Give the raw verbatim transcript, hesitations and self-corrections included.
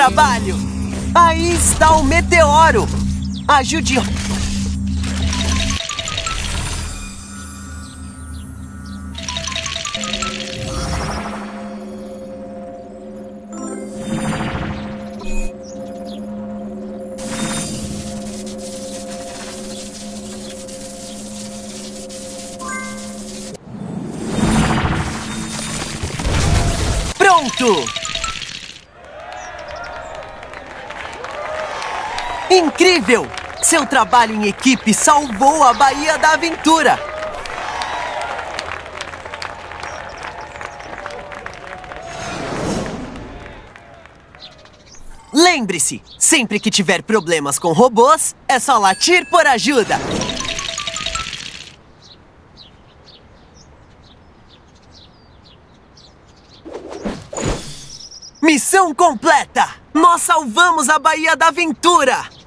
trabalho! Aí está o meteoro! Ajude... Pronto! Incrível! Seu trabalho em equipe salvou a Baía da Aventura! Lembre-se, sempre que tiver problemas com robôs, é só latir por ajuda! Missão completa! Nós salvamos a Baía da Aventura!